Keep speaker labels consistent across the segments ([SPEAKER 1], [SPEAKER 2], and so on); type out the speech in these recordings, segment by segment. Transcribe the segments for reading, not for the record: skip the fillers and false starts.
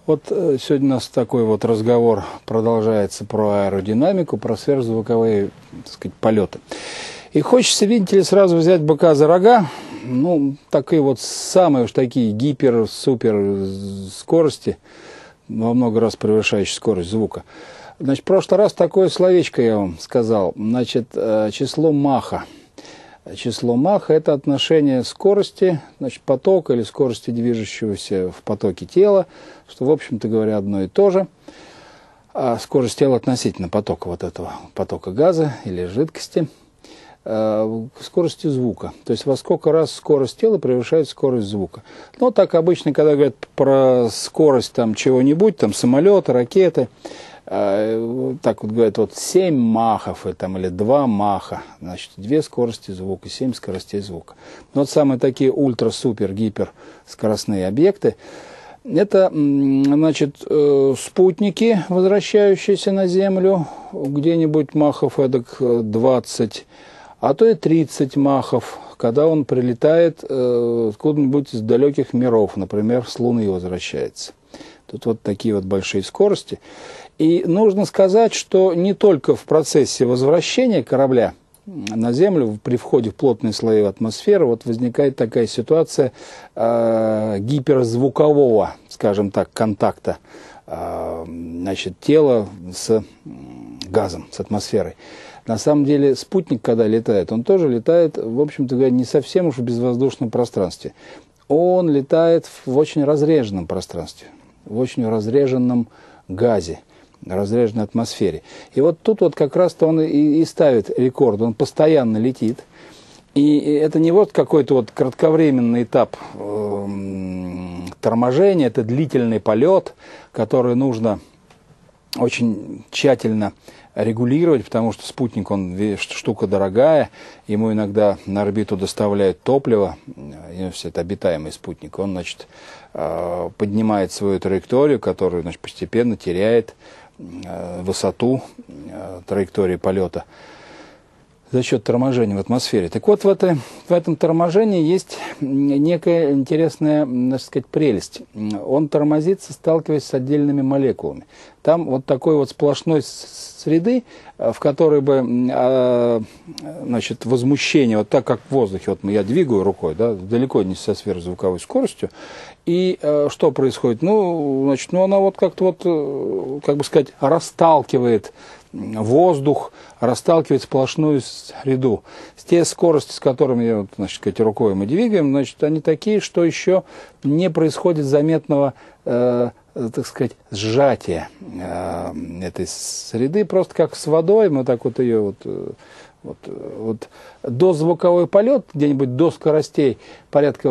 [SPEAKER 1] Вот сегодня у нас такой вот разговор продолжается про аэродинамику, про сверхзвуковые, так сказать, полеты. И хочется, видите ли, сразу взять быка за рога, ну, такие вот самые уж такие гипер-супер скорости, во много раз превышающие скорость звука. Значит, в прошлый раз такое словечко я вам сказал, значит, число Маха. Число Маха – это отношение скорости, значит, потока или скорости движущегося в потоке тела, что, в общем-то говоря, одно и то же. А скорость тела относительно потока вот этого потока газа или жидкости, скорости звука. То есть во сколько раз скорость тела превышает скорость звука. Ну, так обычно, когда говорят про скорость там чего-нибудь, там самолета, ракеты, так вот говорят, вот 7 махов или 2 маха, значит, 2 скорости звука, 7 скоростей звука. Но вот самые такие ультра-супер-гипер скоростные объекты, это, значит, спутники, возвращающиеся на Землю, где-нибудь махов эдак 20, а то и 30 махов, когда он прилетает откуда-нибудь из далеких миров, например, с Луны возвращается. Тут вот такие вот большие скорости. И нужно сказать, что не только в процессе возвращения корабля на Землю при входе в плотные слои атмосферы вот возникает такая ситуация гиперзвукового, скажем так, контакта значит, тела с газом, с атмосферой. На самом деле спутник, когда летает, он тоже летает, в общем-то говоря, не совсем уж в безвоздушном пространстве. Он летает в очень разреженном пространстве, в очень разреженном газе, разреженной атмосфере. И вот тут вот как раз-то он и ставит рекорд, он постоянно летит. И это не вот какой-то вот кратковременный этап торможения, это длительный полет, который нужно очень тщательно регулировать, потому что спутник, он штука дорогая, ему иногда на орбиту доставляют топливо, это обитаемый спутник, он, значит, поднимает свою траекторию, которую, значит, постепенно теряет высоту траектории полета за счет торможения в атмосфере. Так вот, в этом торможении есть некая интересная, так сказать, прелесть. Он тормозится, сталкиваясь с отдельными молекулами. Там вот такой вот сплошной среды, в которой бы, значит, возмущение, вот так как в воздухе, вот я двигаю рукой, да, далеко не со сверхзвуковой скоростью, и что происходит? Ну, значит, она вот как-то вот, как бы сказать, расталкивает воздух, расталкивает сплошную среду. Те скорости, с которыми, значит, рукой мы двигаем, значит, они такие, что еще не происходит заметного, так сказать, сжатия этой среды, просто как с водой, мы так вот ее вот дозвуковой полет, где-нибудь до скоростей порядка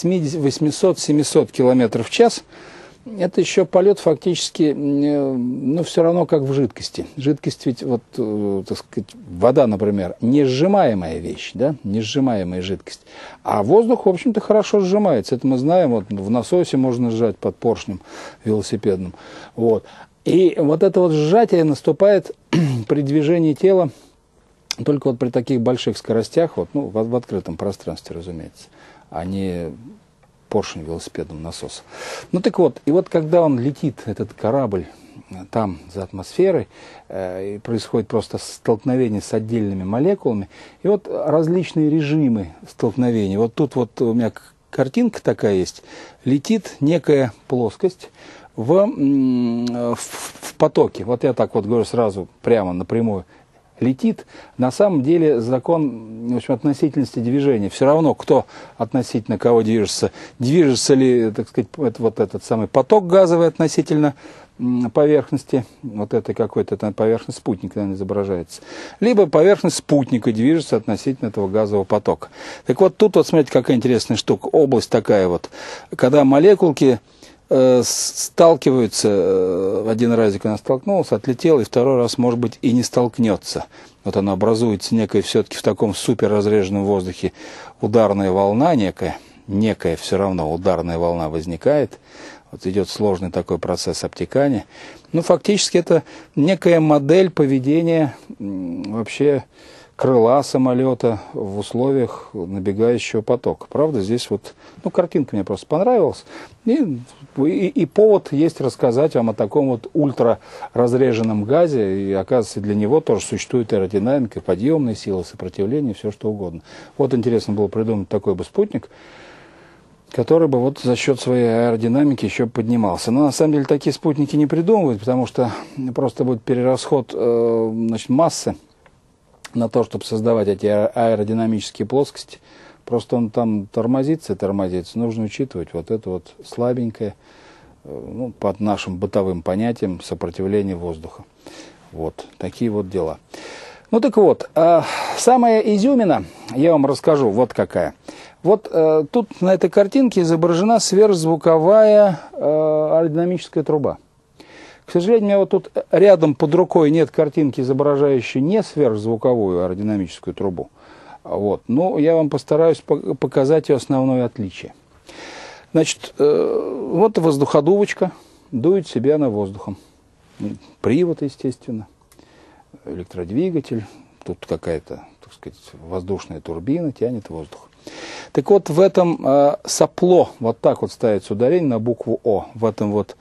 [SPEAKER 1] 800-700 км в час, это еще полет фактически, ну, все равно как в жидкости. Жидкость ведь, вот, так сказать, вода, например, не сжимаемая вещь, да, не сжимаемая жидкость. А воздух, в общем-то, хорошо сжимается. Это мы знаем, вот в насосе можно сжать под поршнем велосипедным. Вот. И вот это вот сжатие наступает при движении тела только вот при таких больших скоростях, вот, ну, в открытом пространстве, разумеется, а не поршень велосипедным насосом. Ну так вот, и вот когда он летит, этот корабль, там за атмосферой, и происходит просто столкновение с отдельными молекулами, и вот различные режимы столкновения. Вот тут вот у меня картинка такая есть, летит некая плоскость в потоке. Вот я так вот говорю сразу, прямо напрямую. Летит, на самом деле закон, в общем, относительности движения. Все равно, кто относительно кого движется. Движется ли, так сказать, вот этот самый поток газовый относительно поверхности, вот этой какой-то поверхность спутника, наверное, изображается. Либо поверхность спутника движется относительно этого газового потока. Так вот, тут вот, смотрите, какая интересная штука. Область такая вот, когда молекулки сталкиваются, один разик она столкнулась, отлетела, и второй раз, может быть, и не столкнется. Вот она образуется некая все-таки в таком супер разреженном воздухе ударная волна некая все равно ударная волна возникает. Вот идет сложный такой процесс обтекания. Ну, фактически это некая модель поведения вообще крыла самолета в условиях набегающего потока. Правда, здесь вот, ну, картинка мне просто понравилась. И повод есть рассказать вам о таком вот ультраразреженном газе. И, оказывается, для него тоже существует аэродинамика, подъемные силы, сопротивление, все что угодно. Вот интересно было придумать такой бы спутник, который бы вот за счет своей аэродинамики еще поднимался. Но на самом деле такие спутники не придумывают, потому что просто будет перерасход значит, массы на то, чтобы создавать эти аэродинамические плоскости. Просто он там тормозится и тормозится. Нужно учитывать вот это вот слабенькое, ну, под нашим бытовым понятием, сопротивление воздуха. Вот, такие вот дела. Ну так вот, самая изюмина, я вам расскажу, вот какая. Вот тут на этой картинке изображена сверхзвуковая аэродинамическая труба. К сожалению, у меня вот тут рядом под рукой нет картинки, изображающей не сверхзвуковую аэродинамическую трубу. Вот. Но я вам постараюсь показать ее основное отличие. Значит, вот воздуходувочка дует себе она воздухом. Привод, естественно, электродвигатель. Тут какая-то, так сказать, воздушная турбина тянет воздух. Так вот, в этом сопло, вот так вот ставится ударение на букву О, в этом вот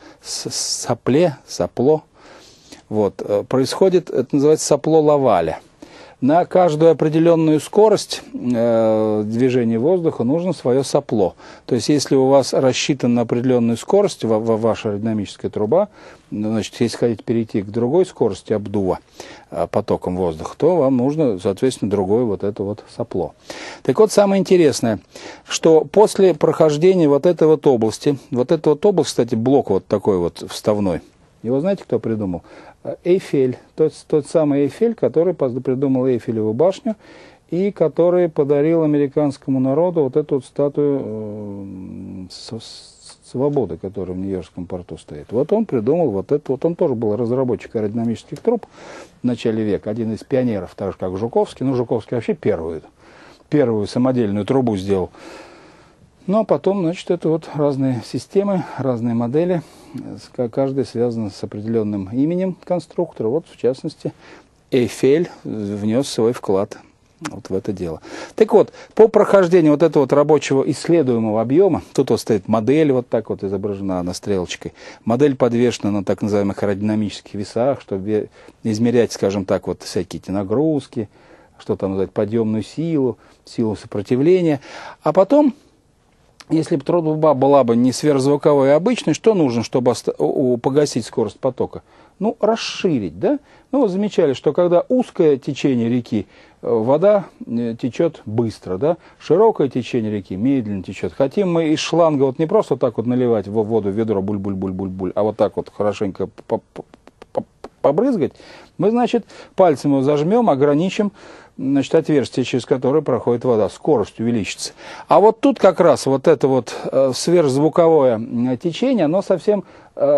[SPEAKER 1] сопло, вот, происходит, это называется сопло Лаваля. На каждую определенную скорость движения воздуха нужно свое сопло. То есть, если у вас рассчитан на определенную скорость, ваша аэродинамическая труба, значит, если хотите перейти к другой скорости обдува потоком воздуха, то вам нужно, соответственно, другое вот это вот сопло. Так вот, самое интересное, что после прохождения вот этой вот области, кстати, блок вот такой вот вставной, его знаете, кто придумал? Эйфель, тот самый Эйфель, который придумал Эйфелеву башню и который подарил американскому народу вот эту вот статую свободы, которая в Нью-Йоркском порту стоит. Вот он придумал вот это, вот он тоже был разработчик аэродинамических труб в начале века, один из пионеров, так же как Жуковский. Ну, Жуковский вообще первую самодельную трубу сделал. Ну, а потом, значит, это вот разные системы, разные модели, каждая связана с определенным именем конструктора. Вот, в частности, Эйфель внес свой вклад вот в это дело. Так вот, по прохождению вот этого вот рабочего исследуемого объема, тут вот стоит модель, вот так вот изображена на стрелочкой. Модель подвешена на так называемых аэродинамических весах, чтобы измерять, скажем так, вот всякие эти нагрузки, что там называть, подъемную силу, силу сопротивления. А потом, если бы труба была бы не сверхзвуковой, а обычной, что нужно, чтобы погасить скорость потока? Ну, расширить, да? Ну, вы замечали, что когда узкое течение реки, вода течет быстро, да? Широкое течение реки медленно течет. Хотим мы из шланга вот не просто так вот наливать в воду в ведро буль-буль-буль-буль-буль, а вот так вот хорошенько побрызгать, мы, значит, пальцем его зажмем, ограничим, значит, отверстие, через которое проходит вода, скорость увеличится. А вот тут как раз вот это вот сверхзвуковое течение, оно совсем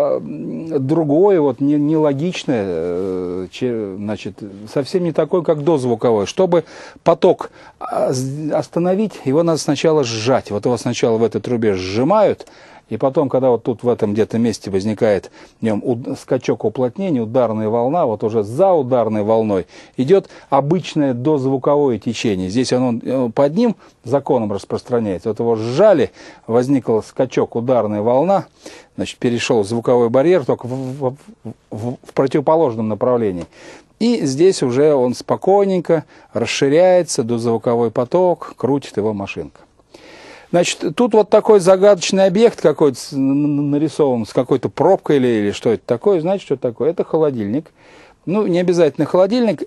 [SPEAKER 1] другое, вот нелогичное, значит, совсем не такое, как дозвуковое. Чтобы поток остановить, его надо сначала сжать. Вот его сначала в этой трубе сжимают, и потом, когда вот тут в этом где-то месте возникает в нем скачок уплотнения, ударная волна, вот уже за ударной волной идет обычное дозвуковое течение. Здесь оно под ним законом распространяется. Вот его сжали, возникл скачок, ударная волна, значит, перешел звуковой барьер, только в противоположном направлении. И здесь уже он спокойненько расширяется, дозвуковой поток, крутит его машинка. Значит, тут вот такой загадочный объект какой-то нарисован с какой-то пробкой или что это такое. Знаете, что это такое? Это холодильник. Ну, не обязательно холодильник.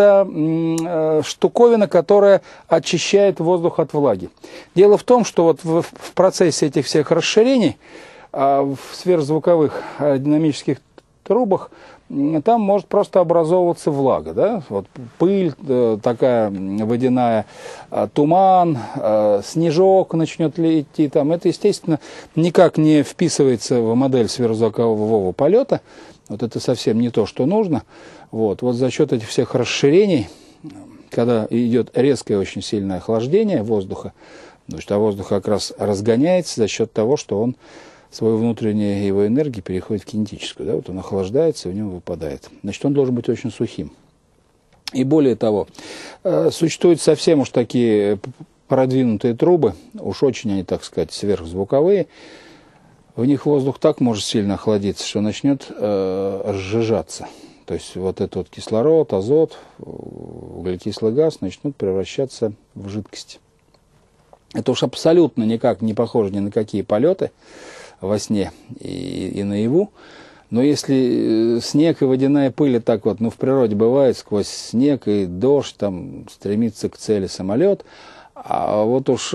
[SPEAKER 1] Это штуковина, которая очищает воздух от влаги. Дело в том, что вот в процессе этих всех расширений в сверхзвуковых динамических трубах там может просто образовываться влага, да? Вот пыль такая водяная, туман, снежок начнет идти там. Это, естественно, никак не вписывается в модель сверхзвукового полета. Вот это совсем не то, что нужно. Вот за счет этих всех расширений, когда идет резкое очень сильное охлаждение воздуха, значит, а воздух как раз разгоняется за счет того, что он свою внутреннюю его энергию переходит в кинетическую. Да? Вот он охлаждается, и в нем выпадает. Значит, он должен быть очень сухим. И более того, существуют совсем уж такие продвинутые трубы, уж очень они, так сказать, сверхзвуковые. В них воздух так может сильно охладиться, что начнет разжижаться. То есть вот этот вот кислород, азот, углекислый газ начнут превращаться в жидкость. Это уж абсолютно никак не похоже ни на какие полеты во сне и наяву. Но если снег и водяная пыль, так вот, в природе бывает, сквозь снег и дождь там стремится к цели самолет, а вот уж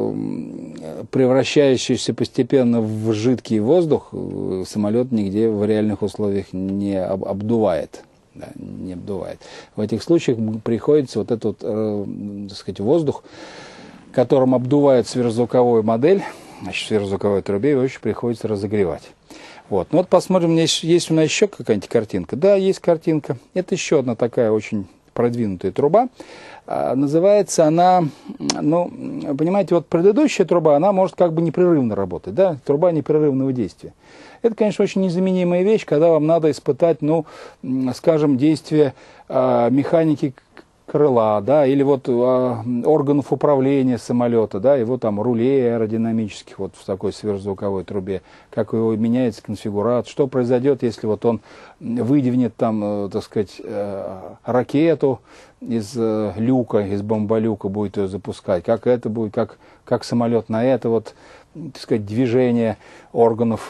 [SPEAKER 1] превращающийся постепенно в жидкий воздух самолет нигде в реальных условиях не обдувает. Да, не обдувает. В этих случаях приходится вот этот, так сказать, воздух, которым обдувает сверхзвуковую модель, значит, в сверхзвуковой трубе, его еще приходится разогревать. Вот. Ну вот посмотрим, есть у нас еще какая-нибудь картинка. Да, есть картинка. Это еще одна такая очень продвинутая труба. Называется она, понимаете, вот предыдущая труба, она может как бы непрерывно работать, да, труба непрерывного действия. Это, конечно, очень незаменимая вещь, когда вам надо испытать, скажем, действие механики крыла, да, или вот органов управления самолета, да, его там рулей аэродинамических вот в такой сверхзвуковой трубе, как его меняется конфигурация, что произойдет, если вот он выдвинет там, так сказать, ракету из люка, из бомболюка будет ее запускать, как это будет, как самолет на это вот, так сказать, движение органов,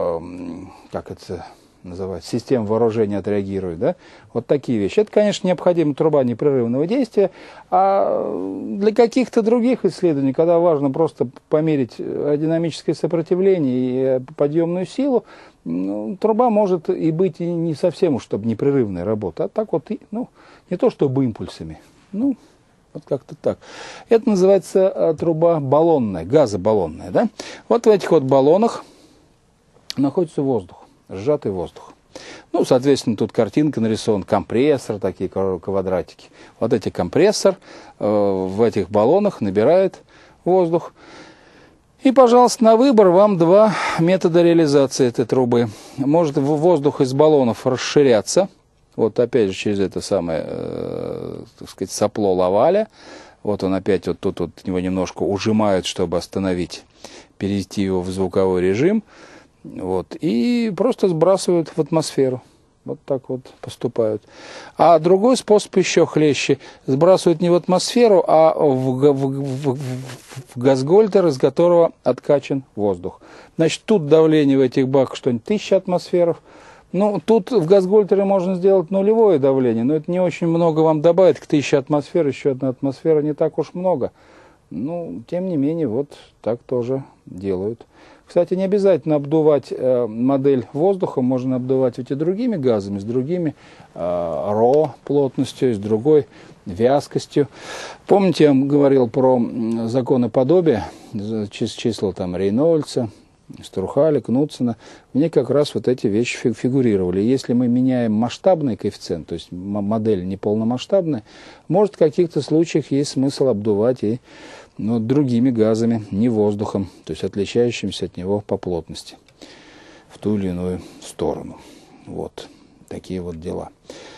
[SPEAKER 1] как это называется, систем вооружения отреагирует, да, вот такие вещи. Это, конечно, необходима труба непрерывного действия, а для каких-то других исследований, когда важно просто померить аэродинамическое сопротивление и подъемную силу, труба может и быть и не совсем уж, чтобы непрерывная работа, а так вот, не то чтобы импульсами, вот как-то так. Это называется труба баллонная, газобаллонная, да. Вот в этих вот баллонах находится воздух. Сжатый воздух. Соответственно, тут картинка нарисован, компрессор, такие квадратики. Вот эти компрессор в этих баллонах набирает воздух. И, пожалуйста, на выбор вам два метода реализации этой трубы. Может воздух из баллонов расширяться, вот опять же через это самое, так сказать, сопло Лаваля. Вот он опять вот тут вот его немножко ужимают, чтобы остановить, перейти его в звуковой режим. Вот, и просто сбрасывают в атмосферу. Вот так вот поступают. А другой способ еще хлеще. Сбрасывают не в атмосферу, а в газгольдер, из которого откачан воздух. Значит, тут давление в этих баках что-нибудь 1000 атмосферов. Тут в газгольдере можно сделать нулевое давление, но это не очень много вам добавит. К 1000 атмосфер еще одна атмосфера не так уж много. Тем не менее, вот так тоже делают. Кстати, не обязательно обдувать модель воздухом, можно обдувать ведь и другими газами, с другими ро плотностью, с другой вязкостью. Помните, я вам говорил про законы подобия, числа там Рейнольдса, Струхаля, Кнутсена, в ней как раз вот эти вещи фигурировали. Если мы меняем масштабный коэффициент, то есть модель неполномасштабная, может в каких-то случаях есть смысл обдувать и другими газами, не воздухом, то есть отличающимся от него по плотности в ту или иную сторону. Вот такие вот дела.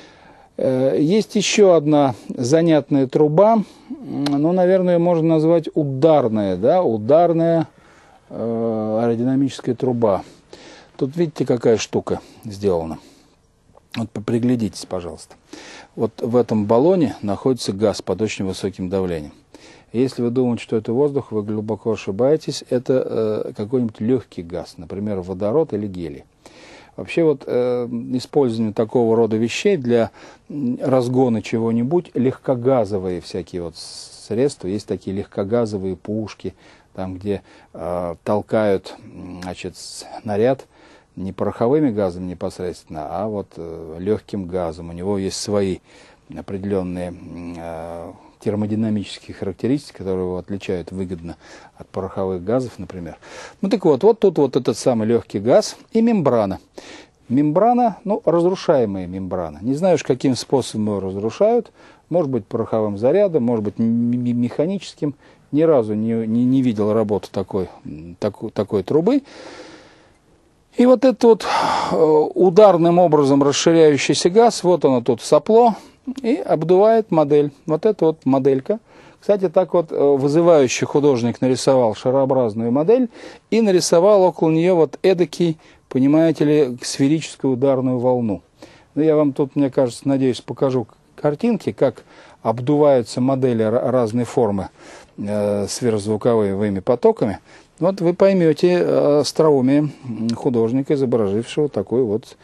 [SPEAKER 1] Есть еще одна занятная труба, наверное, можно назвать ударная, да, ударная аэродинамическая труба. Тут видите, какая штука сделана. Вот приглядитесь, пожалуйста. Вот в этом баллоне находится газ под очень высоким давлением. Если вы думаете, что это воздух, вы глубоко ошибаетесь. Это какой-нибудь легкий газ, например, водород или гелий. Вообще использование такого рода вещей для разгона чего-нибудь, легкогазовые всякие вот средства, есть такие легкогазовые пушки, там, где толкают, снаряд не пороховыми газами непосредственно, а вот легким газом. У него есть свои определенные термодинамические характеристики, которые его отличают выгодно от пороховых газов, например. Так вот тут вот этот самый легкий газ и мембрана. Мембрана, разрушаемая мембрана. Не знаю, каким способом ее разрушают. Может быть, пороховым зарядом, может быть, механическим. Ни разу не видел работу такой трубы. И вот этот вот ударным образом расширяющийся газ, вот оно тут сопло, и обдувает модель. Вот эта вот моделька. Кстати, так вот вызывающий художник нарисовал шарообразную модель и нарисовал около нее вот эдакий, понимаете ли, сферическую ударную волну. Ну, я вам тут, мне кажется, надеюсь, покажу картинки, как обдуваются модели разной формы сверхзвуковыми потоками. Вот вы поймете остроумие художника, изобразившего такую вот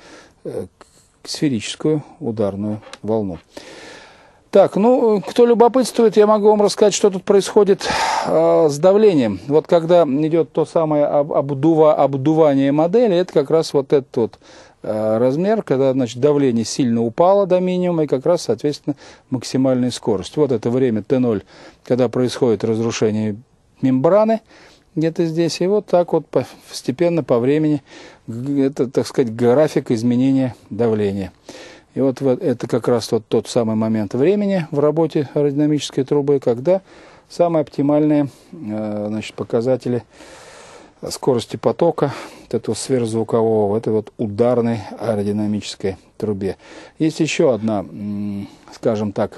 [SPEAKER 1] сферическую ударную волну. Так, ну, кто любопытствует, я могу вам рассказать, что тут происходит с давлением. Вот когда идет то самое обдувание модели, это как раз вот этот вот размер, когда, значит, давление сильно упало до минимума, и как раз, соответственно, максимальная скорость. Вот это время Т0, когда происходит разрушение мембраны, где-то здесь, и вот так вот постепенно по времени, это, так сказать, график изменения давления. И вот это как раз вот тот самый момент времени в работе аэродинамической трубы, когда самые оптимальные, значит, показатели скорости потока вот этого сверхзвукового в этой вот ударной аэродинамической трубе. Есть еще одна, скажем так,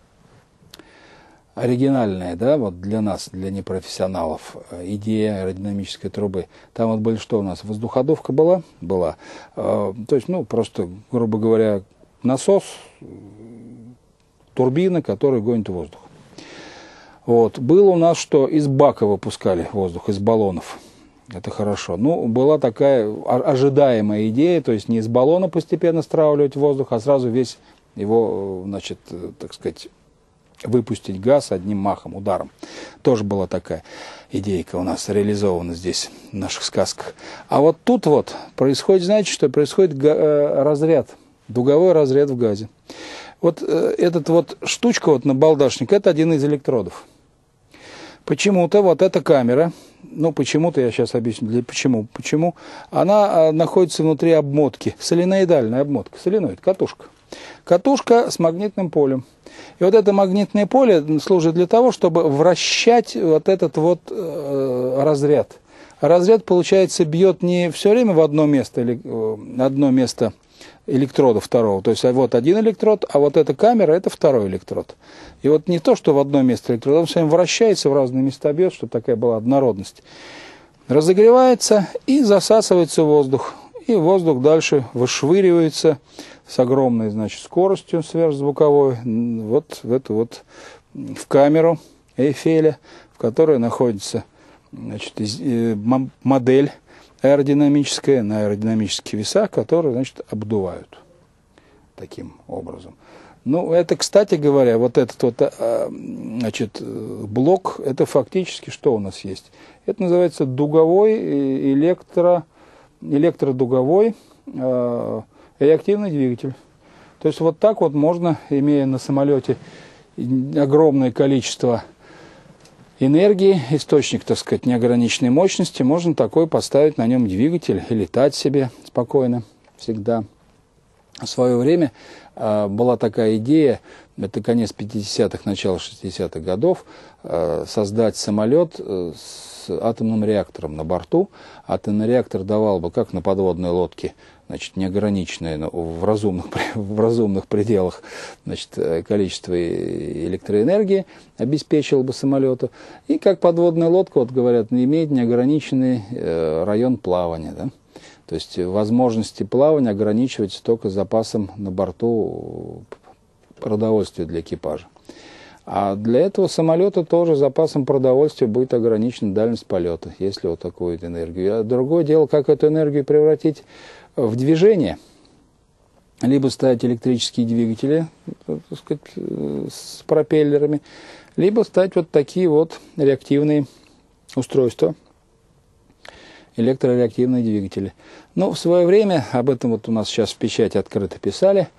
[SPEAKER 1] оригинальная, да, вот для нас, для непрофессионалов, идея аэродинамической трубы. Там вот были что у нас? Воздуходувка была? Была. То есть, ну, просто, грубо говоря, насос, турбина, которая гонит воздух. Вот. Было у нас, что из бака выпускали воздух, из баллонов. Это хорошо. Ну, была такая ожидаемая идея, то есть не из баллона постепенно стравливать воздух, а сразу весь его, значит, так сказать, выпустить газ одним махом, ударом. Тоже была такая идейка у нас реализована здесь, в наших сказках. А вот тут вот происходит, знаете что? Происходит разряд, дуговой разряд в газе. Вот этот вот штучка вот набалдашник, это один из электродов. Почему-то вот эта камера, ну почему-то я сейчас объясню, почему, она находится внутри обмотки, соленоидальная обмотка, соленоид, катушка. Катушка с магнитным полем. И вот это магнитное поле служит для того, чтобы вращать вот этот вот разряд. Разряд, получается, бьет не все время в одно место электрода второго. То есть вот один электрод, а вот эта камера – это второй электрод. И вот не то, что в одно место электрод, он все время вращается, в разные места бьет, чтобы такая была однородность. Разогревается и засасывается воздух. И воздух дальше вышвыривается с огромной, значит, скоростью сверхзвуковой вот в эту вот в камеру Эйфеля, в которой находится, значит, модель аэродинамическая на аэродинамических весах, которые, значит, обдувают таким образом. Ну, это, кстати говоря, вот этот вот, значит, блок, это фактически что у нас есть? Это называется дуговой электродуговой реактивный двигатель. То есть вот так вот можно, имея на самолете огромное количество энергии, источник, так сказать, неограниченной мощности, можно такой поставить на нем двигатель и летать себе спокойно всегда. В свое время была такая идея, это конец 50-х, начало 60-х годов, создать самолет с атомным реактором на борту. Атомный реактор давал бы, как на подводной лодке, значит, неограниченное, но в разумных пределах, значит, количество электроэнергии обеспечил бы самолету. И как подводная лодка, вот говорят, имеет неограниченный район плавания. Да? То есть возможности плавания ограничиваются только запасом на борту продовольствия для экипажа. А для этого самолета тоже запасом продовольствия будет ограничена дальность полета, если вот такую энергию. А другое дело, как эту энергию превратить в движение. Либо ставить электрические двигатели, так сказать, с пропеллерами, либо ставить вот такие вот реактивные устройства, электрореактивные двигатели. Но в свое время, об этом вот у нас сейчас в печати открыто писали,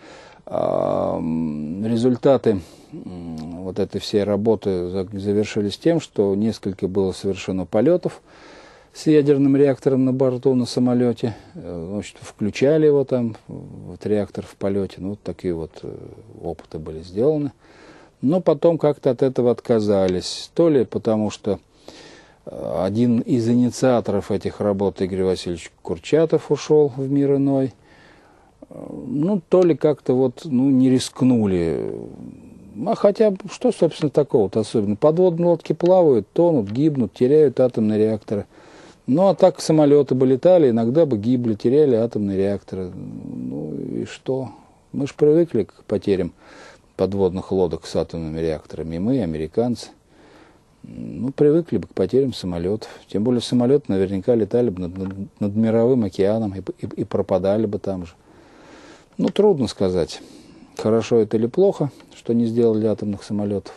[SPEAKER 1] результаты вот этой всей работы завершились тем, что несколько было совершено полетов с ядерным реактором на борту на самолете. Значит, включали его там, вот реактор в полете. Ну, вот такие вот опыты были сделаны. Но потом как-то от этого отказались. То ли потому, что один из инициаторов этих работ, Игорь Васильевич Курчатов, ушел в мир иной. ну, то ли как-то вот, ну, не рискнули. А хотя, что, собственно, такого-то особенно? Подводные лодки плавают, тонут, гибнут, теряют атомные реакторы. Ну, а так самолеты бы летали, иногда бы гибли, теряли атомные реакторы. Ну, и что? Мы же привыкли к потерям подводных лодок с атомными реакторами. И мы, и американцы. Ну, привыкли бы к потерям самолетов. Тем более самолеты наверняка летали бы над мировым океаном и пропадали бы там же. Ну, трудно сказать, хорошо это или плохо, что не сделали атомных самолетов.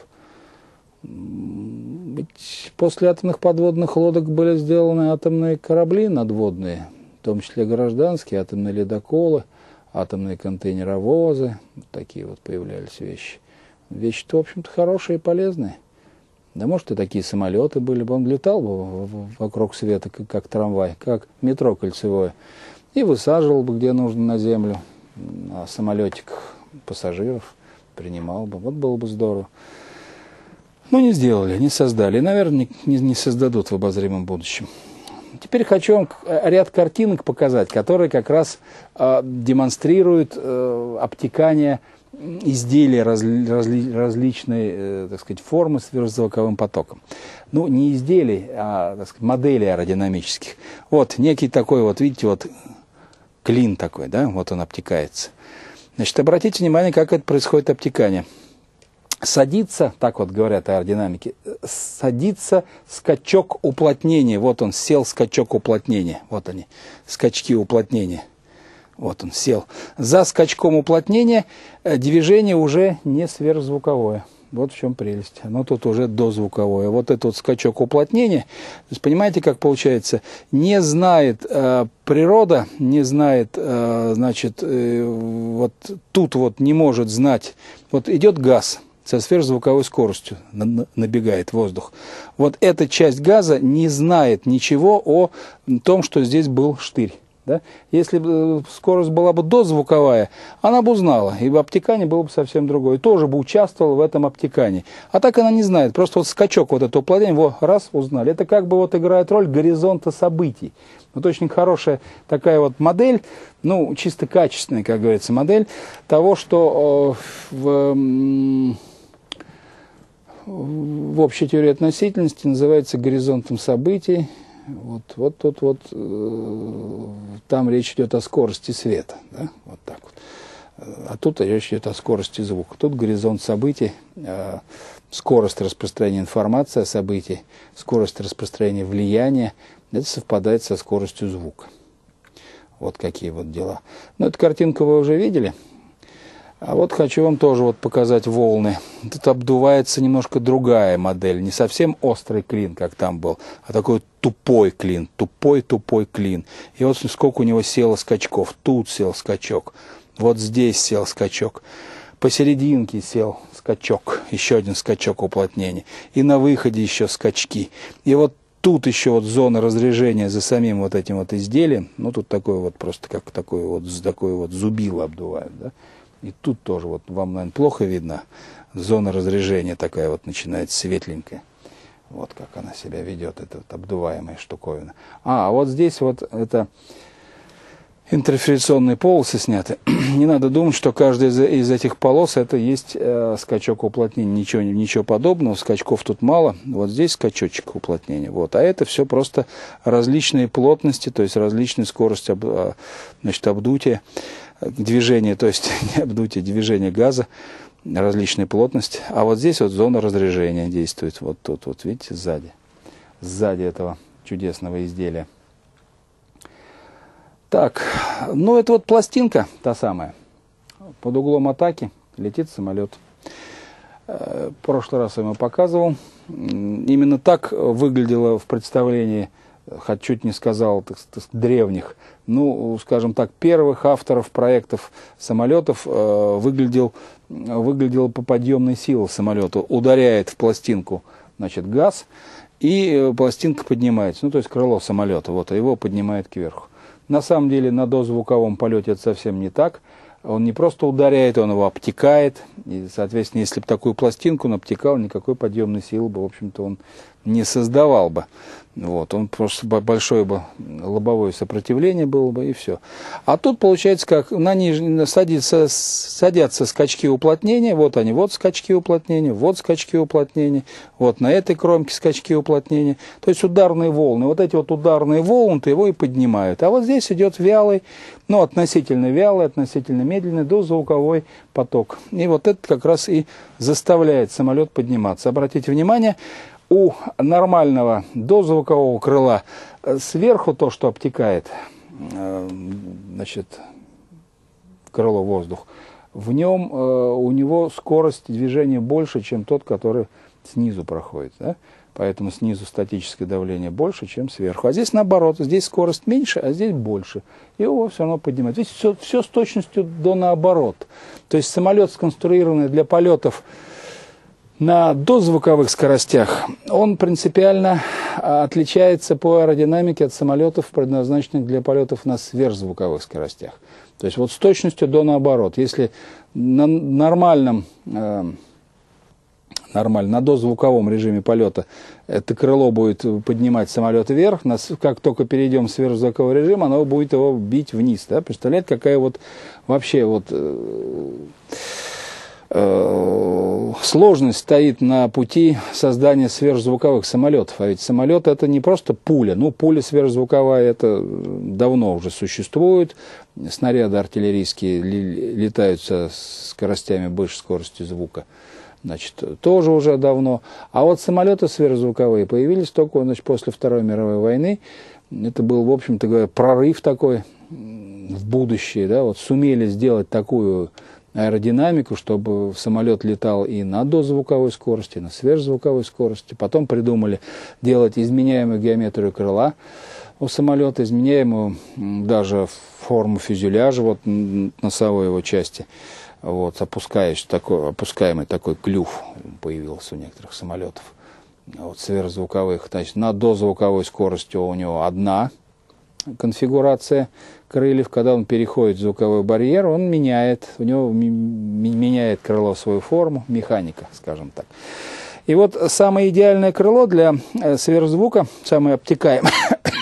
[SPEAKER 1] Ведь после атомных подводных лодок были сделаны атомные корабли надводные, в том числе гражданские, атомные ледоколы, атомные контейнеровозы. Вот такие вот появлялись вещи. Вещи-то, в общем-то, хорошие и полезные. Да, может, и такие самолеты были бы. Он летал бы вокруг света, как трамвай, как метро кольцевое, и высаживал бы, где нужно, на землю, на самолетиках пассажиров, принимал бы. Вот было бы здорово. Но не сделали, не создали. И, наверное, не создадут в обозримом будущем. Теперь хочу вам ряд картинок показать, которые как раз демонстрируют обтекание изделия различной, так сказать, формы сверхзвуковым потоком. Ну, не изделий, а, так сказать, моделей аэродинамических. Вот некий такой вот, видите, вот клин такой, да, вот он обтекается. Значит, обратите внимание, как это происходит обтекание. Садится, так вот говорят аэродинамики, садится скачок уплотнения. Вот он сел, скачок уплотнения. Вот они, скачки уплотнения. Вот он сел. За скачком уплотнения движение уже не сверхзвуковое. Вот в чем прелесть. Оно тут уже дозвуковое. Вот этот вот скачок уплотнения, то есть, понимаете, как получается, не знает природа, не знает, значит, вот тут вот не может знать. Вот идет газ со сверхзвуковой скоростью, набегает воздух. Вот эта часть газа не знает ничего о том, что здесь был штырь. Да? Если бы скорость была бы дозвуковая, она бы узнала, и обтекание было бы совсем другое. Тоже бы участвовала в этом обтекании. А так она не знает. Просто вот скачок вот этого уплотнения, его раз узнали. Это как бы вот играет роль горизонта событий. Вот очень хорошая такая вот модель, ну, чисто качественная, как говорится, модель того, что в общей теории относительности называется горизонтом событий. Вот тут вот, там речь идет о скорости света, да? Вот так вот. А тут речь идет о скорости звука. Тут горизонт событий, скорость распространения информации о событии, скорость распространения влияния, это совпадает со скоростью звука. Вот какие вот дела. Ну, эту картинку вы уже видели. А вот хочу вам тоже вот показать волны. Тут обдувается немножко другая модель. Не совсем острый клин, как там был, а такой тупой клин. Тупой клин. И вот сколько у него село скачков. Тут сел скачок. Вот здесь сел скачок. Посерединке сел скачок. Еще один скачок уплотнения. И на выходе еще скачки. И вот тут еще вот зона разрежения за самим вот этим вот изделием. Ну, тут такой вот просто как такой вот зубило обдувают, да. И тут тоже, вот вам, наверное, плохо видно, зона разрежения такая вот начинается светленькая. Вот как она себя ведет, эта вот обдуваемая штуковина. А вот здесь вот это интерферационные полосы сняты. Не надо думать, что каждая из этих полос это есть скачок уплотнения. Ничего подобного, скачков тут мало. Вот здесь скачочек уплотнения. Вот. А это все просто различные плотности, то есть различные скорости, значит, обдутия. Движение, то есть не обдутие, движение газа, различная плотность. А вот здесь вот зона разрежения действует. Вот тут, вот видите, сзади этого чудесного изделия. Так, ну это вот пластинка та самая. Под углом атаки летит самолет. В прошлый раз я ему показывал. Именно так выглядело в представлении, хоть чуть не сказал, так сказать, древних, ну, скажем так, первых авторов проектов самолетов выглядел по подъемной силе самолета. Ударяет в пластинку, значит, газ, и пластинка поднимается, ну, то есть крыло самолета, вот, а его поднимает кверху. На самом деле на дозвуковом полете это совсем не так. Он не просто ударяет, он его обтекает. И, соответственно, если бы такую пластинку он обтекал, никакой подъемной силы бы, в общем-то, он не создавал бы. Вот, он просто большое бы лобовое сопротивление было бы, и все. А тут получается, как на садятся скачки уплотнения, вот они, вот скачки уплотнения, вот на этой кромке скачки уплотнения. То есть ударные волны. Вот эти вот ударные волны-то его и поднимают. А вот здесь идет вялый, ну, относительно вялый, относительно медленный дозвуковой поток. И вот это как раз и заставляет самолет подниматься. Обратите внимание, у нормального дозвукового крыла сверху то, что обтекает, значит, крыло воздух, в нем у него скорость движения больше, чем тот, который снизу проходит. Да? Поэтому снизу статическое давление больше, чем сверху. А здесь наоборот, здесь скорость меньше, а здесь больше. И его все равно поднимает. Видите, все с точностью до наоборот. То есть самолет, сконструированный для полетов на дозвуковых скоростях, он принципиально отличается по аэродинамике от самолетов, предназначенных для полетов на сверхзвуковых скоростях. То есть вот с точностью до наоборот. Если на на дозвуковом режиме полета это крыло будет поднимать самолет вверх, как только перейдем в сверхзвуковой режим, оно будет его бить вниз. Да? Представляете, какая вот вообще вот сложность стоит на пути создания сверхзвуковых самолетов. А ведь самолет это не просто пуля. Ну, пуля сверхзвуковая это давно уже существует. Снаряды артиллерийские летают со скоростями больше скорости звука. Значит, тоже уже давно. А вот самолеты сверхзвуковые появились только, значит, после Второй мировой войны. Это был, в общем-то говоря, прорыв такой в будущее. Да? Вот сумели сделать такую аэродинамику, чтобы самолет летал и на дозвуковой скорости, и на сверхзвуковой скорости. Потом придумали делать изменяемую геометрию крыла у самолета, изменяемую даже форму фюзеляжа, вот носовой его части. Вот, опускаемый такой клюв появился у некоторых самолетов. Вот, сверхзвуковых. Значит, на дозвуковой скорости у него одна конфигурация крыльев. Когда он переходит в звуковой барьер, он меняет, у него меняет крыло свою форму, механика, скажем так. И вот самое идеальное крыло для сверхзвука, самое обтекаемое,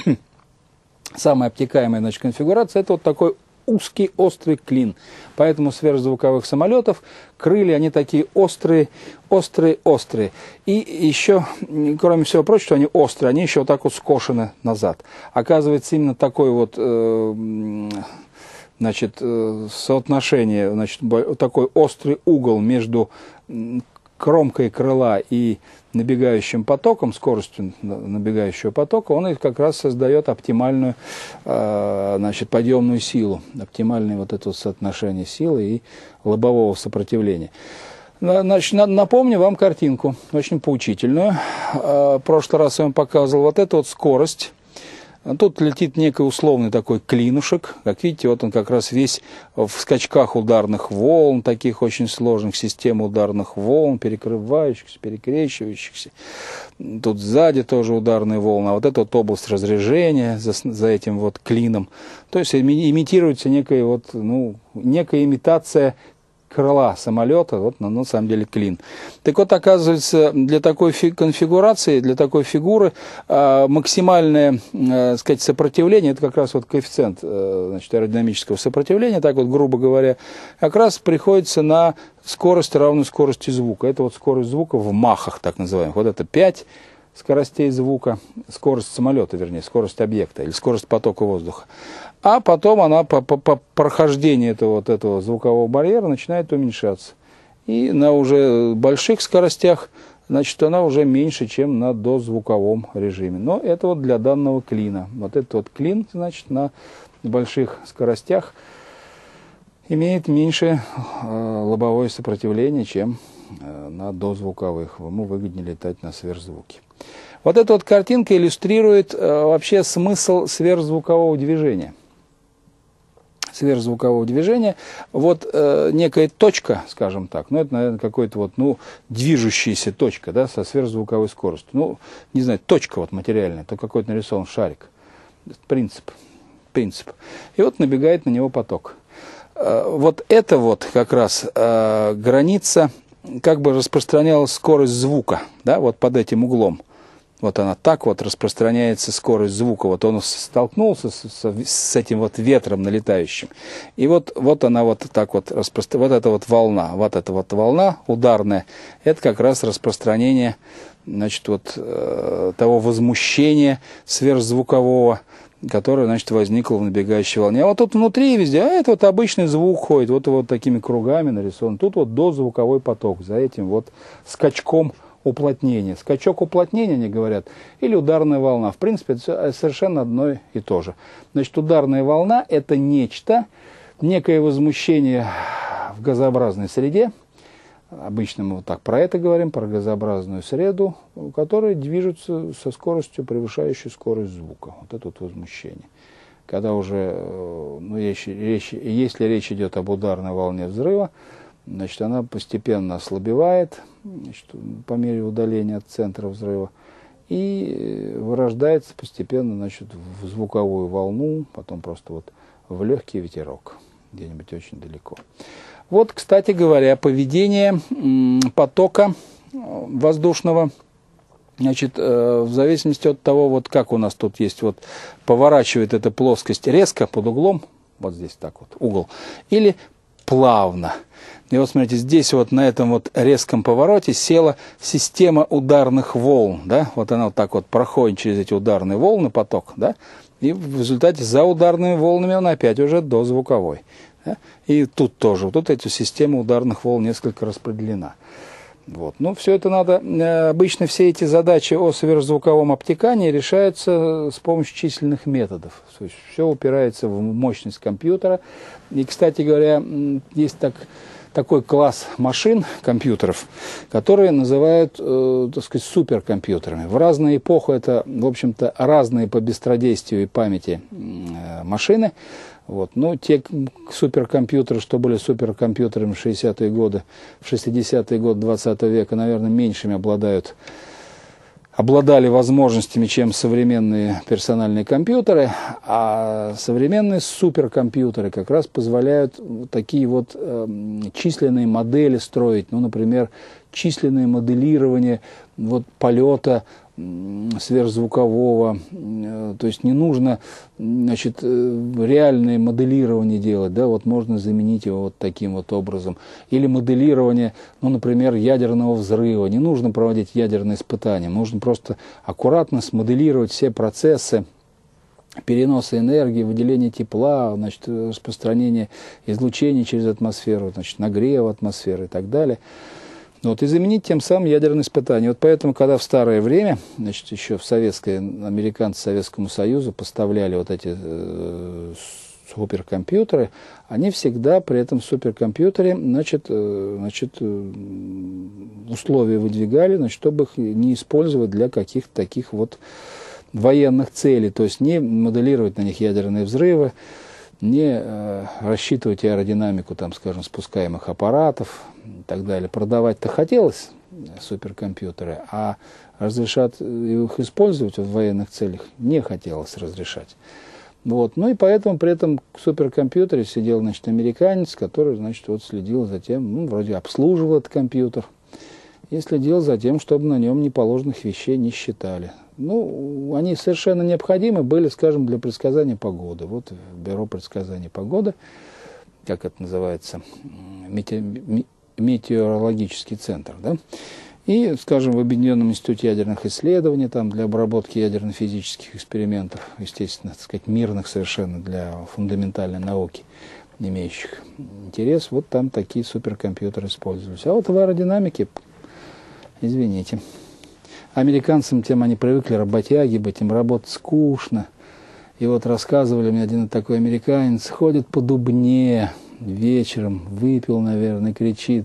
[SPEAKER 1] значит, конфигурация, это вот такой узкий острый клин. Поэтому сверхзвуковых самолетов крылья, они такие острые. И еще, кроме всего прочего, они острые, они еще вот так вот скошены назад. Оказывается, именно такой вот, значит, соотношение, значит, такой острый угол между кромкой крыла и набегающим потоком, скоростью набегающего потока, он как раз создает оптимальную, значит, подъемную силу, оптимальное вот это вот соотношение силы и лобового сопротивления. Значит, напомню вам картинку, очень поучительную. В прошлый раз я вам показывал вот эту вот скорость. Тут летит некий условный такой клинушек. Как видите, вот он как раз весь в скачках ударных волн, таких очень сложных систем ударных волн, перекрывающихся, перекрещивающихся. Тут сзади тоже ударные волны. А вот эта вот область разрежения за этим вот клином. То есть имитируется некая вот, ну, некая имитация крыла самолета, вот на самом деле клин. Так вот, оказывается, для такой конфигурации, для такой фигуры максимальное, сказать, сопротивление, это как раз вот коэффициент, значит, аэродинамического сопротивления, так вот, грубо говоря, как раз приходится на скорость, равную скорости звука. Это вот скорость звука в махах, так называемых. Вот это 5 скоростей звука, скорость самолета, вернее, скорость объекта или скорость потока воздуха. А потом она по прохождению этого звукового барьера начинает уменьшаться. И на уже больших скоростях, значит, она уже меньше, чем на дозвуковом режиме. Но это вот для данного клина. Вот этот вот клин, значит, на больших скоростях имеет меньше лобовое сопротивление, чем на дозвуковых. Ему выгоднее летать на сверхзвуке. Вот эта вот картинка иллюстрирует вообще смысл сверхзвукового движения. Сверхзвукового движения, вот некая точка, скажем так, ну это, наверное, какой-то вот, ну, движущаяся точка, да, со сверхзвуковой скоростью. Ну, не знаю, точка вот материальная, то какой-то нарисован шарик. Принцип. И вот набегает на него поток. Вот это вот как раз граница, как бы распространялась скорость звука, да, вот под этим углом. Вот она так вот распространяется скорость звука. Вот он столкнулся с этим вот ветром налетающим. И вот она вот так вот распространяется. Вот эта вот волна ударная, это как раз распространение, значит, вот того возмущения сверхзвукового, которое, значит, возникло в набегающей волне. А вот тут внутри везде, это вот обычный звук ходит, вот такими кругами нарисован. Тут вот дозвуковой поток, за этим вот скачком уплотнения. Скачок уплотнения, они говорят, или ударная волна. В принципе, это совершенно одно и то же. Значит, ударная волна – это нечто, некое возмущение в газообразной среде. Обычно мы вот так про это говорим, про газообразную среду, которая движется со скоростью, превышающей скорость звука. Вот это вот возмущение. Когда уже, если речь идет об ударной волне взрыва, значит, она постепенно ослабевает, значит, по мере удаления от центра взрыва и вырождается постепенно, значит, в звуковую волну, потом просто вот в легкий ветерок где-нибудь очень далеко. Вот, кстати говоря, поведение потока воздушного, значит, в зависимости от того, вот как у нас тут есть, вот поворачивает эта плоскость резко под углом, вот здесь так вот угол, или плавно. И вот смотрите, здесь вот на этом вот резком повороте села система ударных волн, да, вот она вот так вот проходит через эти ударные волны, поток, да, и в результате за ударными волнами он опять уже дозвуковой. Да? И тут тоже, тут эта система ударных волн несколько распределена. Вот. Ну, все это надо, обычно все эти задачи о сверхзвуковом обтекании решаются с помощью численных методов. То есть все упирается в мощность компьютера. И, кстати говоря, есть такой класс машин, компьютеров, которые называют, так сказать, суперкомпьютерами. В разные эпохи это, в общем-то, разные по быстродействию и памяти машины. Вот. Но те суперкомпьютеры, что были суперкомпьютерами в 60-е годы, в 60-е годы 20 века, наверное, меньшими обладали возможностями, чем современные персональные компьютеры, а современные суперкомпьютеры как раз позволяют такие вот численные модели строить, ну, например, численное моделирование вот полета сверхзвукового, то есть не нужно, значит, реальное моделирование делать, да, вот можно заменить его вот таким вот образом. Или моделирование, ну, например, ядерного взрыва. Не нужно проводить ядерные испытания, нужно просто аккуратно смоделировать все процессы переноса энергии, выделения тепла, значит, распространения излучения через атмосферу, значит, нагрева атмосферы и так далее. Вот, и заменить тем самым ядерные испытания. Вот поэтому, когда в старое время, значит, еще американцы Советскому Союзу поставляли вот эти суперкомпьютеры, они всегда при этом суперкомпьютере, значит, условия выдвигали, значит, чтобы их не использовать для каких-то таких вот военных целей, то есть не моделировать на них ядерные взрывы, не рассчитывать аэродинамику, там, скажем, спускаемых аппаратов и так далее. Продавать-то хотелось суперкомпьютеры, а разрешать их использовать в военных целях не хотелось разрешать. Вот. Ну и поэтому при этом в суперкомпьютере сидел, значит, американец, который, значит, вот следил за тем, ну, вроде обслуживал этот компьютер, и следил за тем, чтобы на нем неположенных вещей не считали. Ну, они совершенно необходимы были, скажем, для предсказания погоды. Вот бюро предсказания погоды, как это называется, метеорологический центр, да? И, скажем, в Объединенном институте ядерных исследований, там, для обработки ядерно-физических экспериментов, естественно, так сказать, мирных совершенно для фундаментальной науки, имеющих интерес, вот там такие суперкомпьютеры использовались. А вот в аэродинамике, извините, американцам, тем они привыкли работяги быть, им работать скучно. И вот рассказывали мне один такой американец, ходит по Дубне вечером, выпил, наверное, кричит: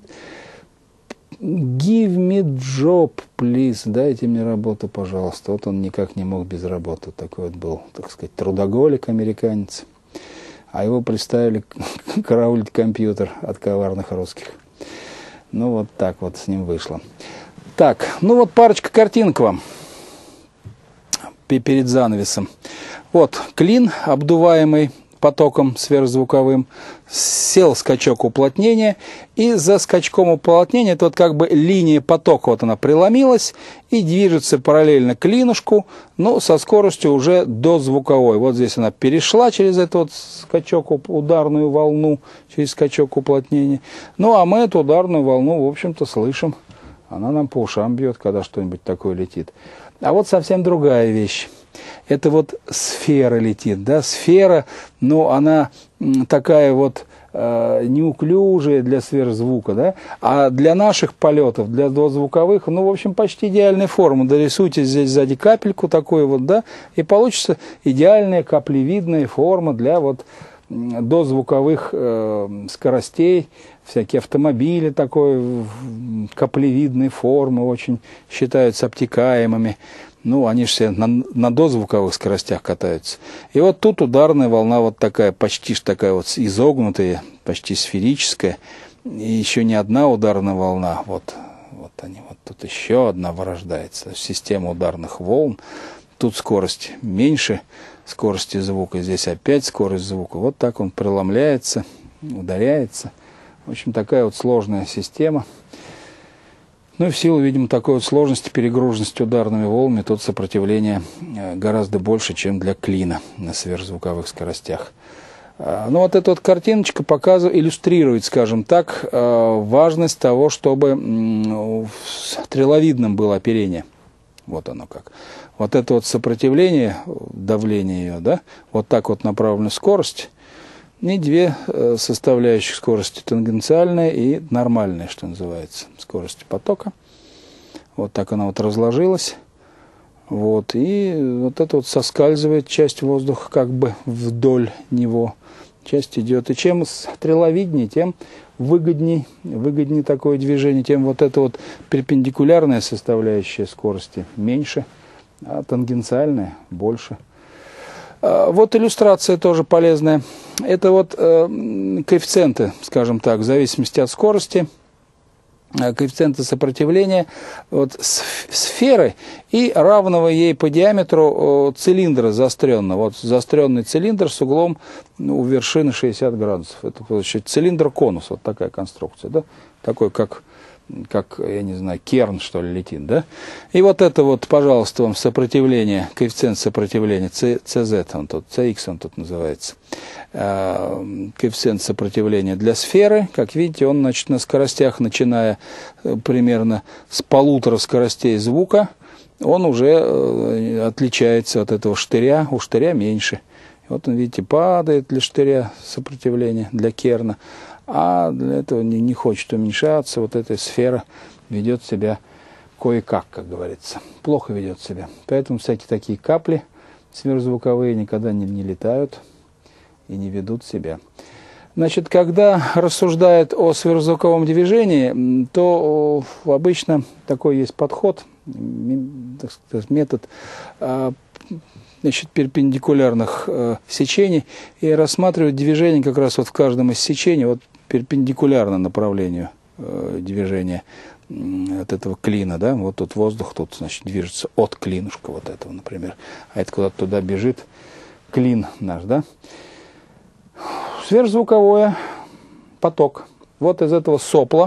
[SPEAKER 1] «Give me job, please», дайте мне работу, пожалуйста. Вот он никак не мог без работы. Такой вот был, так сказать, трудоголик американец. А его представили караулить компьютер от коварных русских. Ну вот так вот с ним вышло. Так, ну вот парочка картинок вам перед занавесом. Вот клин, обдуваемый потоком сверхзвуковым, сел скачок уплотнения, и за скачком уплотнения, это вот как бы линия потока, вот она преломилась и движется параллельно клинушку, но со скоростью уже дозвуковой. Вот здесь она перешла через этот вот скачок, ударную волну, через скачок уплотнения. Ну, а мы эту ударную волну, в общем-то, слышим. Она нам по ушам бьет, когда что-нибудь такое летит. А вот совсем другая вещь. Это вот сфера летит, да, сфера, но она такая вот неуклюжая для сверхзвука, да, а для наших полетов, для дозвуковых, ну, в общем, почти идеальная форма. Дорисуйте здесь сзади капельку такую вот, да, и получится идеальная каплевидная форма для вот дозвуковых скоростей. Всякие автомобили такой каплевидной формы очень считаются обтекаемыми. Ну, они же все на дозвуковых скоростях катаются. И вот тут ударная волна вот такая, почти такая вот изогнутая, почти сферическая. И еще не одна ударная волна. Вот они, вот тут еще одна вырождается. Система ударных волн. Тут скорость меньше скорости звука. Здесь опять скорость звука. Вот так он преломляется, ударяется. В общем, такая вот сложная система. Ну и в силу, видимо, такой вот сложности, перегруженности ударными волнами, тут сопротивление гораздо больше, чем для клина на сверхзвуковых скоростях. Ну вот эта вот картиночка показывает, иллюстрирует, скажем так, важность того, чтобы стреловидным было оперение. Вот оно как. Вот это вот сопротивление, давление ее, да, вот так вот направлена скорость. И две составляющих скорости, тангенциальная и нормальная, что называется, скорости потока. Вот так она вот разложилась. Вот, и вот это вот соскальзывает часть воздуха как бы вдоль него. Часть идет. И чем стреловиднее, тем выгоднее такое движение, тем вот эта вот перпендикулярная составляющая скорости меньше, а тангенциальная больше. Вот иллюстрация тоже полезная. Это вот коэффициенты, скажем так, в зависимости от скорости, коэффициенты сопротивления вот, сферы и равного ей по диаметру цилиндра заостренного. Вот заостренный цилиндр с углом у вершины 60 градусов. Это получается цилиндр-конус, вот такая конструкция, да? Такой, как, я не знаю, керн, что ли, летит, да? И вот это вот, пожалуйста, вам сопротивление, коэффициент сопротивления, CZ, он тут, CX он тут называется. Коэффициент сопротивления для сферы, как видите, он, значит, на скоростях, начиная примерно с 1,5 скоростей звука, он уже отличается от этого штыря, у штыря меньше. Вот он, видите, падает для штыря сопротивление, для керна. А для этого не хочет уменьшаться, вот эта сфера ведет себя кое-как, как говорится, плохо ведет себя. Поэтому всякие такие капли сверхзвуковые никогда не летают и не ведут себя. Значит, когда рассуждают о сверхзвуковом движении, то обычно такой есть подход, метод, значит, перпендикулярных сечений, и рассматривают движение как раз вот в каждом из сечений вот перпендикулярно направлению движения от этого клина, да, вот тут воздух, тут, значит, движется от клинушка вот этого, например, а это куда-то туда бежит клин наш, да. Сверхзвуковое поток. Вот из этого сопло,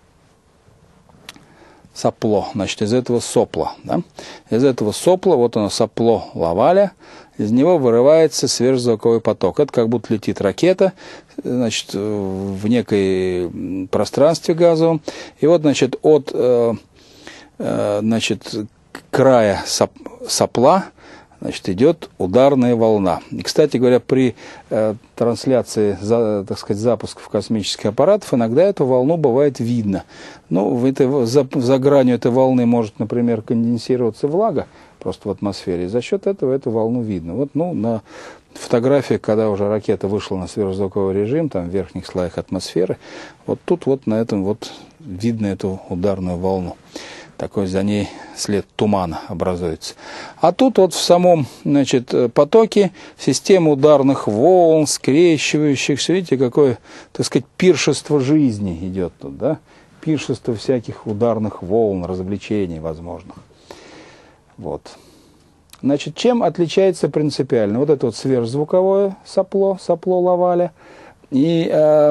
[SPEAKER 1] значит, из этого сопла, да? Из этого сопла, вот оно, сопло Лаваля, из него вырывается сверхзвуковой поток. Это как будто летит ракета, значит, в некой пространстве газовом. И вот, значит, от значит, края сопла, значит, идет ударная волна. И, кстати говоря, при трансляции, так сказать, запусков космических аппаратов иногда эту волну бывает видно. Ну, за гранью этой волны может, например, конденсироваться влага просто в атмосфере. И за счет этого эту волну видно. Вот, ну, на фотографии, когда уже ракета вышла на сверхзвуковой режим, там в верхних слоях атмосферы, вот тут вот на этом вот видно эту ударную волну. Такой за ней след тумана образуется. А тут вот в самом, значит, потоке система ударных волн, скрещивающихся, видите, какое, так сказать, пиршество жизни идет тут, да? Пиршество всяких ударных волн, развлечений возможных. Вот. Значит, чем отличается принципиально? Вот это вот сверхзвуковое сопло Лаваля. И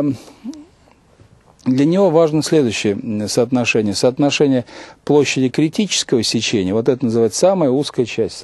[SPEAKER 1] для него важно следующее соотношение. Соотношение площади критического сечения, вот это называется самая узкая часть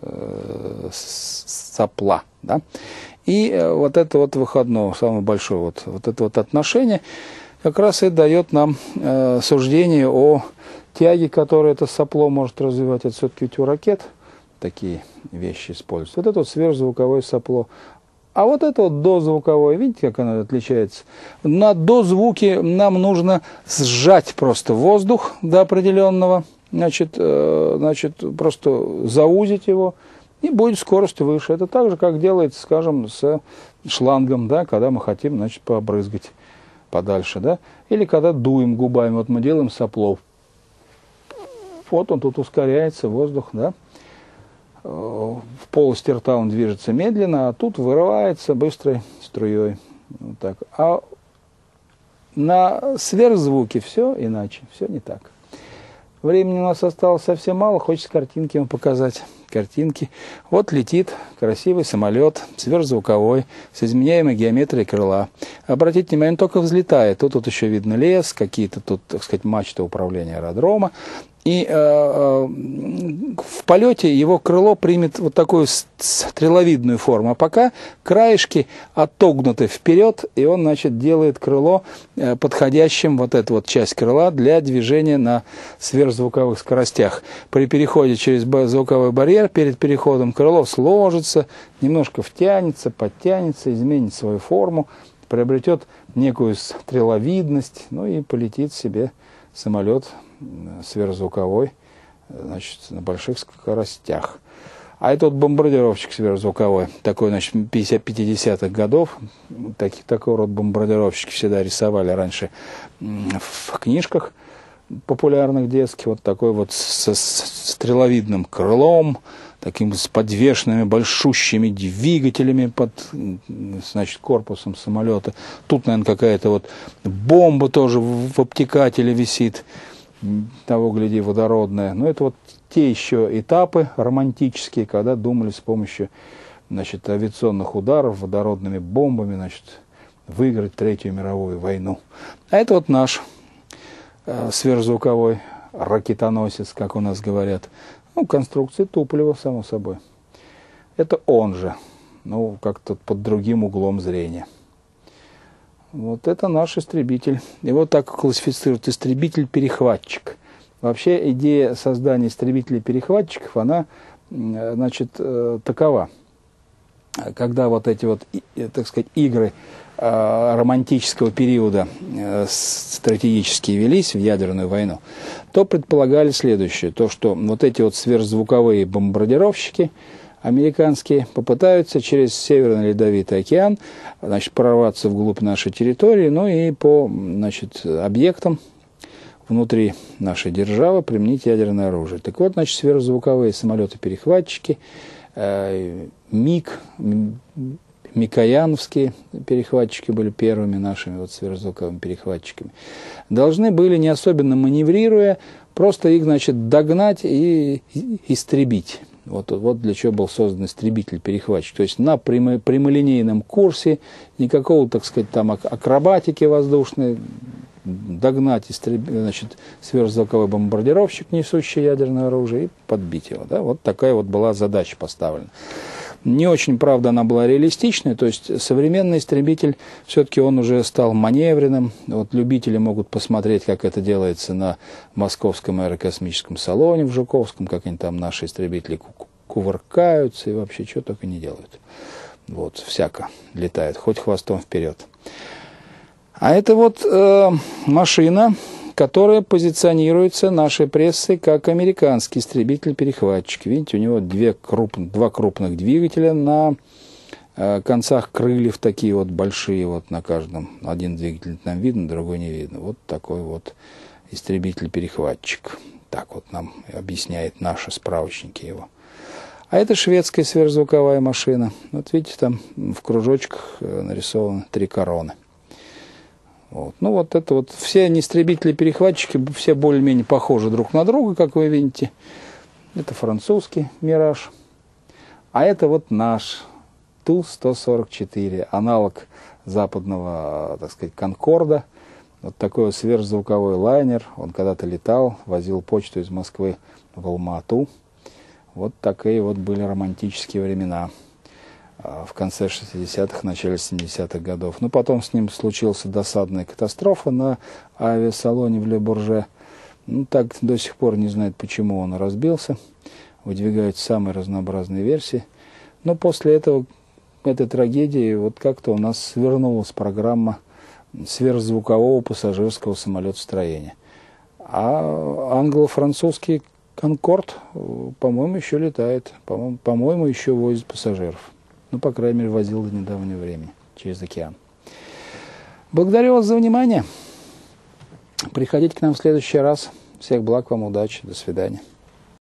[SPEAKER 1] сопла. Да? И вот это вот выходное, самое большое вот это вот отношение, как раз и дает нам суждение о тяге, которую это сопло может развивать. Это все-таки ведь у ракет такие вещи используются. Вот это вот сверхзвуковое сопло. А вот это вот дозвуковое, видите, как оно отличается? На дозвуке нам нужно сжать просто воздух до определенного, значит, просто заузить его, и будет скорость выше. Это так же, как делается, скажем, с шлангом, да, когда мы хотим, значит, побрызгать подальше, да, или когда дуем губами, вот мы делаем сопло. Вот он тут ускоряется, воздух, да. В полости рта он движется медленно, а тут вырывается быстрой струей. Вот так. А на сверхзвуке все иначе, все не так. Времени у нас осталось совсем мало, хочется картинки вам показать. Картинки. Вот летит красивый самолет, сверхзвуковой, с изменяемой геометрией крыла. Обратите внимание, он только взлетает. Тут еще видно лес, какие-то тут, так сказать, мачты управления аэродрома. И в полете его крыло примет вот такую стреловидную форму. А пока краешки отогнуты вперед, и он, значит, делает крыло подходящим, вот эту вот часть крыла, для движения на сверхзвуковых скоростях. При переходе через звуковой барьер, перед переходом крыло сложится, немножко втянется, подтянется, изменит свою форму, приобретет некую стреловидность, ну и полетит себе самолет сверхзвуковой, значит, на больших скоростях. А это вот бомбардировщик сверхзвуковой, такой, значит, 50-х годов. Такой род бомбардировщики всегда рисовали раньше в книжках популярных детских. Вот такой вот со стреловидным крылом, таким с подвешенными большущими двигателями под, значит, корпусом самолета. Тут, наверное, какая-то вот бомба тоже в обтекателе висит, того гляди, водородная. Но это вот те еще этапы романтические, когда думали с помощью, значит, авиационных ударов водородными бомбами, значит, выиграть Третью мировую войну. А это вот наш сверхзвуковой ракетоносец, как у нас говорят. Ну, конструкции Туполева, само собой. Это он же, ну, как-то под другим углом зрения. Вот это наш истребитель. Его так классифицируют: истребитель-перехватчик. Вообще идея создания истребителей-перехватчиков, она, значит, такова. Когда вот эти вот, так сказать, игры романтического периода стратегически велись в ядерную войну, то предполагали следующее: то, что вот эти вот сверхзвуковые бомбардировщики американские попытаются через Северный Ледовитый океан, значит, прорваться вглубь нашей территории, ну и по, значит, объектам внутри нашей державы применить ядерное оружие. Так вот, значит, сверхзвуковые самолеты-перехватчики, Микояновские перехватчики были первыми нашими вот сверхзвуковыми перехватчиками, должны были, не особенно маневрируя, просто их, значит, догнать и истребить. Вот для чего был создан истребитель-перехватчик. То есть на прямолинейном курсе, никакого, так сказать, там акробатики воздушной, догнать, значит, сверхзвуковой бомбардировщик, несущий ядерное оружие, и подбить его. Да? Вот такая вот была задача поставлена. Не очень, правда, она была реалистичной, то есть современный истребитель, все-таки он уже стал маневренным. Вот любители могут посмотреть, как это делается на Московском аэрокосмическом салоне в Жуковском, как они там, наши истребители, кувыркаются и вообще что только не делают. Вот, всяко летает, хоть хвостом вперед. А это вот машина, которая позиционируется нашей прессой как американский истребитель-перехватчик. Видите, у него два крупных двигателя на концах крыльев, такие вот большие, вот на каждом. Один двигатель нам видно, другой не видно. Вот такой вот истребитель-перехватчик. Так вот нам объясняют наши справочники его. А это шведская сверхзвуковая машина. Вот видите, там в кружочках нарисованы 3 короны. Вот. Ну, вот это вот, все истребители-перехватчики, все более-менее похожи друг на друга, как вы видите. Это французский «Мираж». А это вот наш Ту-144, аналог западного, так сказать, Конкорда. Вот такой вот сверхзвуковой лайнер. Он когда-то летал, возил почту из Москвы в Алма-Ату. Вот такие вот были романтические времена в конце 60-х, начале 70-х годов. Но потом с ним случилась досадная катастрофа на авиасалоне в Ле-Бурже. Ну, так до сих пор не знают, почему он разбился. Выдвигаются самые разнообразные версии. Но после этого, этой трагедии, вот как-то у нас свернулась программа сверхзвукового пассажирского самолетостроения. А англо-французский «Конкорд», по-моему, еще летает. По-моему, еще возит пассажиров. Ну, по крайней мере, возил до недавнего времени через океан. Благодарю вас за внимание. Приходите к нам в следующий раз. Всех благ вам, удачи, до свидания.